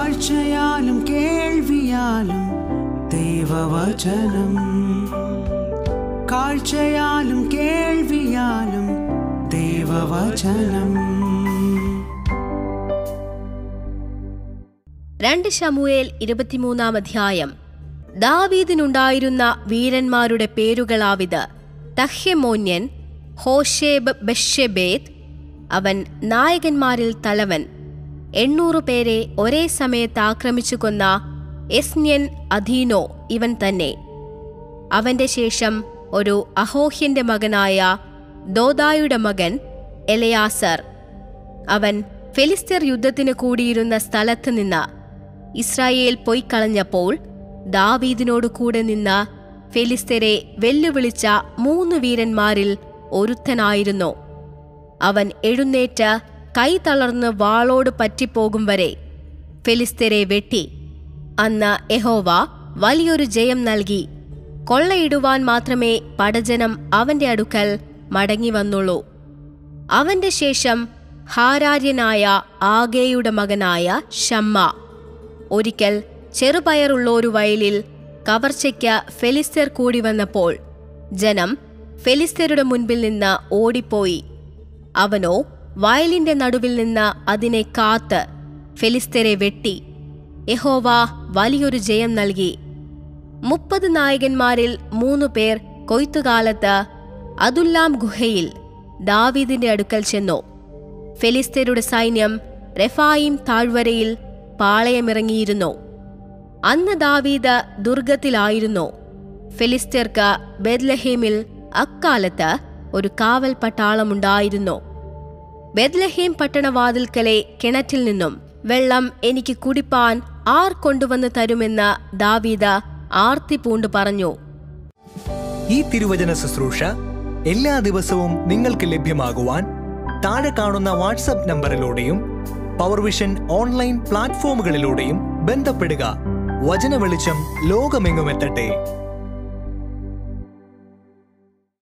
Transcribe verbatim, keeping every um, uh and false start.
കാഴ്ചയാലും കേൾവിയാലും ദൈവവചനം, കാഴ്ചയാലും കേൾവിയാലും ദൈവവചനം. രണ്ട് ശമൂവേൽ ഇരുപത്തിമൂന്നാം അധ്യായം. ദാവീദിനുണ്ടായിരുന്ന വീരന്മാരുടെ പേരുകളാവിത്: തഹ്യമോന്യൻ, ഹോശേബ് ബെഷെബേത്ത്, അവൻ നായകന്മാരിൽ തലവൻ. എണ്ണൂറ് പേരെ ഒരേ സമയത്ത് ആക്രമിച്ചു കൊന്ന എസ്ന്യൻ അധീനോ ഇവൻ തന്നെ. അവന്റെ ശേഷം ഒരു അഹോഹ്യന്റെ മകനായ ദോദായുടെ മകൻ എലയാസർ. അവൻ ഫെലിസ്ത്യർ യുദ്ധത്തിന് കൂടിയിരുന്ന സ്ഥലത്ത് നിന്ന് ഇസ്രായേൽ പൊയ്ക്കളഞ്ഞപ്പോൾ ദാവീദിനോട് കൂടെ നിന്ന ഫെലിസ്ത്യരെ വെല്ലുവിളിച്ച മൂന്ന് വീരന്മാരിൽ ഒരുത്തനായിരുന്നു. അവൻ എഴുന്നേറ്റ് കൈ തളർന്ന് വാളോട് പറ്റിപ്പോകും വരെ ഫെലിസ്ത്യരെ വെട്ടി. അന്ന് യഹോവ വലിയൊരു ജയം നൽകി. കൊള്ളയിടുവാൻ മാത്രമേ പടജനം അവന്റെ അടുക്കൽ മടങ്ങി വന്നുള്ളൂ. അവന്റെ ശേഷം ഹാരാര്യനായ ആഗേയുടെ മകനായ ഷമ്മ ഒരിക്കൽ ചെറുപയറുള്ളൊരു വയലിൽ കവർച്ചയ്ക്ക് ഫെലിസ്ത്യർ കൂടി വന്നപ്പോൾ ജനം ഫെലിസ്ത്യരുടെ മുൻപിൽ നിന്ന് ഓടിപ്പോയി. അവനോ വയലിന്റെ നടുവിൽ നിന്ന് അതിനെ കാത്ത് ഫെലിസ്ത്യരെ വെട്ടി. യഹോവ വലിയൊരു ജയം നൽകി. മുപ്പത് നായകന്മാരിൽ മൂന്നു പേർ കൊയ്ത്തുകാലത്ത് അതുല്ലാം ഗുഹയിൽ ദാവീദിന്റെ അടുക്കൽ ചെന്നു. ഫെലിസ്ത്യരുടെ സൈന്യം റെഫായിം താഴ്വരയിൽ പാളയമിറങ്ങിയിരുന്നു. അന്ന് ദാവീദ് ദുർഗത്തിലായിരുന്നു. ഫെലിസ്ത്യർക്ക് ബെത്ലഹേമിൽ അക്കാലത്ത് ഒരു കാവൽ പട്ടാളമുണ്ടായിരുന്നു. ബെത്ലഹേം പട്ടണവാതിൽക്കലെ കിണറ്റിൽ നിന്നും വെള്ളം എനിക്ക് കുടിപ്പാൻ ആർ കൊണ്ടുവന്ന് തരുമെന്ന് ദാവീദ് ആർത്തി പൂണ്ട് പറഞ്ഞു. ഈ തിരുവചന ശുശ്രൂഷ എല്ലാ ദിവസവും നിങ്ങൾക്ക് ലഭ്യമാകുവാൻ താഴെ കാണുന്ന വാട്സ്ആപ്പ് നമ്പറിലൂടെയും പവർവിഷൻ ഓൺലൈൻ പ്ലാറ്റ്ഫോമുകളിലൂടെയും ബന്ധപ്പെടുക. വചന വെളിച്ചം ലോകമെങ്ങുമെത്തട്ടെ.